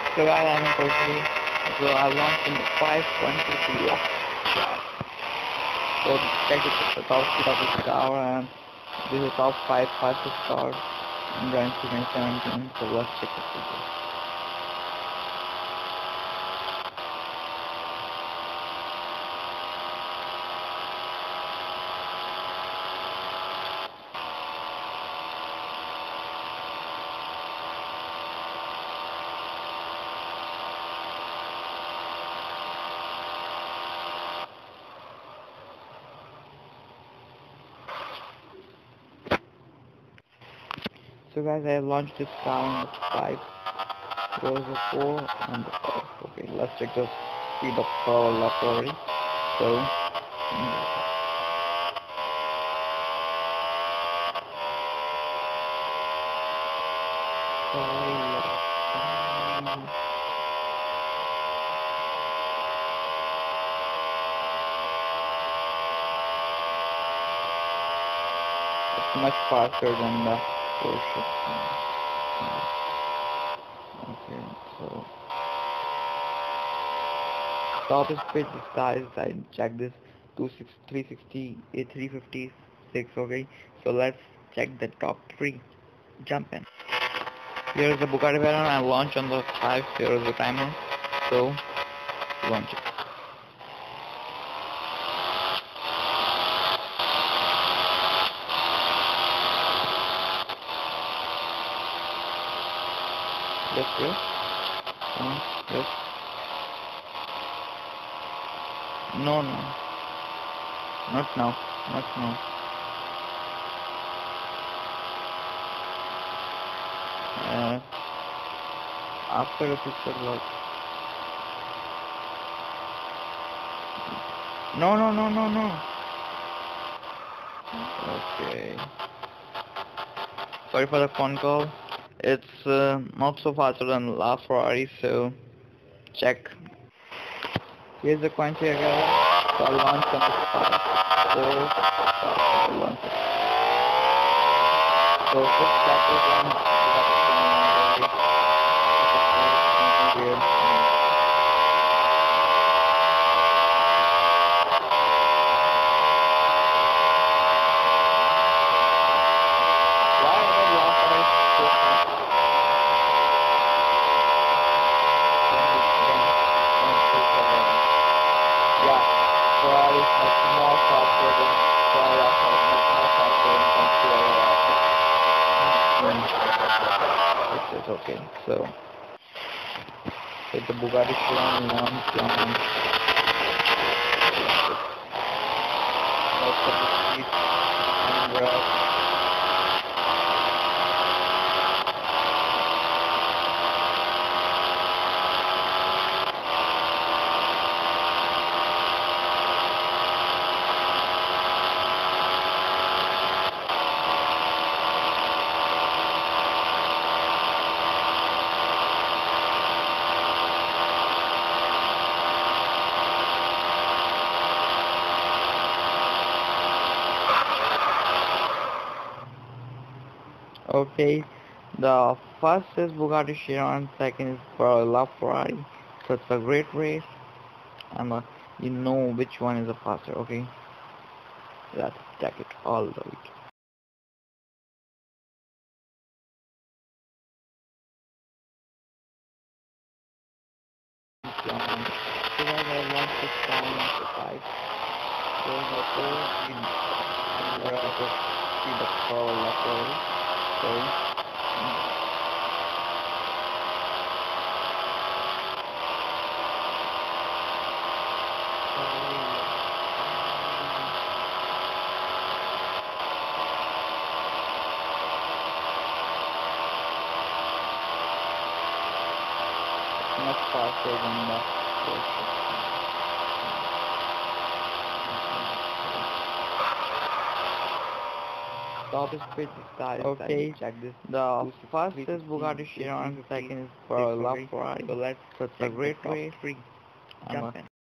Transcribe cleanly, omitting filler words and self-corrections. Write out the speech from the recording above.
So guys, I'm Koshi. So I launched in the 523 left shot. So check the top speed of this car, and this is top 5 fastest car in Grand Prix 2017. So let's check the figures. So guys, I launched this car on the 5. There was a 4 and the 5. Okay, let's check the speed of power left already. So it's much faster than the Porsche. Okay, so top speed guys, I checked this 360, 356. Okay, so let's check the top 3. Jump in. Here is the Bugatti Veyron. I launch on the 5. Here is the timer. So launch it. Yes, yes. Yes. No, no. Not now. Not now. After the pixel lock. No, no, no, no, no. Okay. Sorry for the phone call. It's not so faster than last Ferrari, so check. Here's the coin here, guys. So I'll launch on the 5, 4, 5, launch it. So first step is on okay, so it's the Bugatti Chiron launch on most of the street and okay, the first is Bugatti Chiron, second is Ferrari. So it's a great race, and you know which one is the faster. Okay, let's check it all the way. So guys, I launched this car on the 5. There's a 4 and we're at the speed of power left already. So much faster than the Porsche. Top speed guys. Okay, check this. The first is Bugatti Chiron, second is Ferrari. So it's a great race. Jump in.